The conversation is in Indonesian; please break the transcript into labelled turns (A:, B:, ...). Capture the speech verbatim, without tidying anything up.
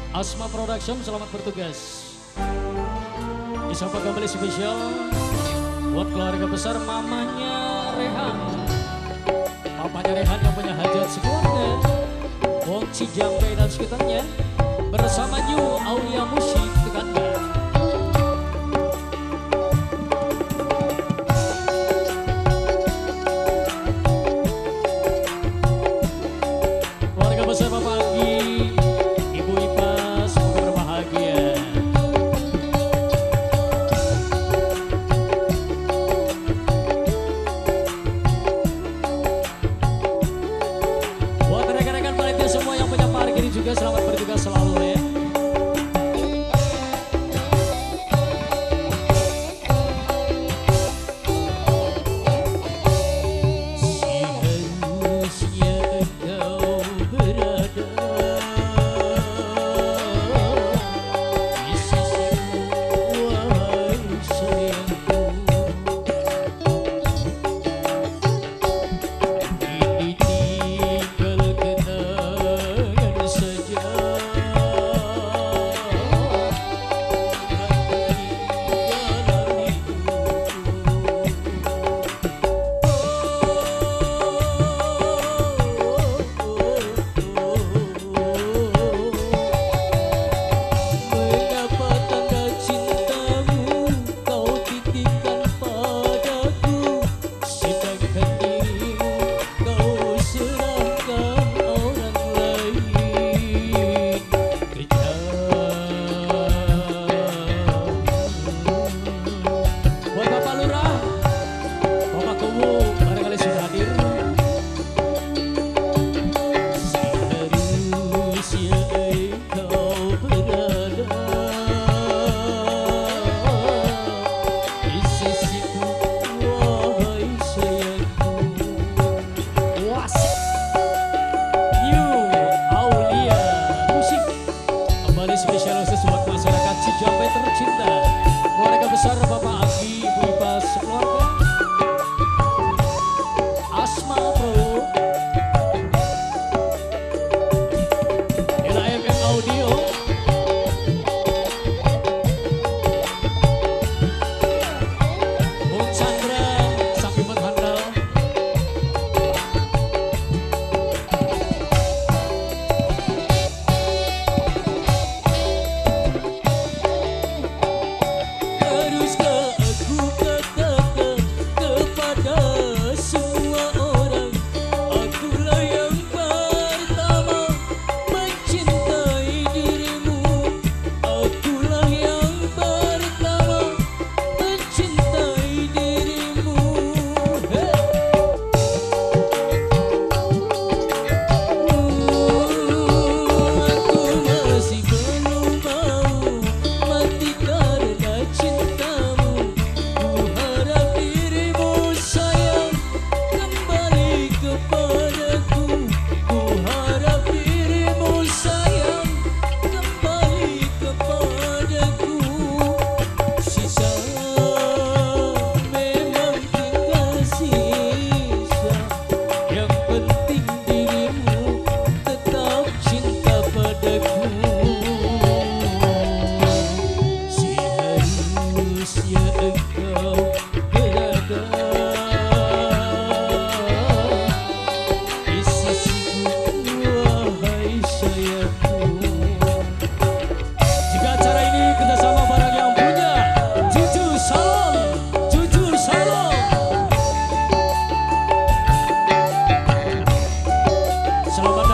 A: Asma Production, selamat bertugas. Disapa kembali spesial buat keluarga besar mamanya Rehan, papanya Rehan yang punya hajat sekeluarga, Wong Cijambe dan sekitarnya, bersama New Aulia Musik Teganda. Keluarga besar Bapak Anggi, Ibu Ipa, semoga berbahagia. Buat rekan-rekan panitia semua yang punya parkir juga selamat bertugas selalu ya. Spesial khusus buat masyarakat Cijambe tercinta, keluarga besar Bapak Anggi, Ibu Ipa sekeluarga, Asma Pro, L A M M Audio, Bung Chandra, Sapi Handal, selamat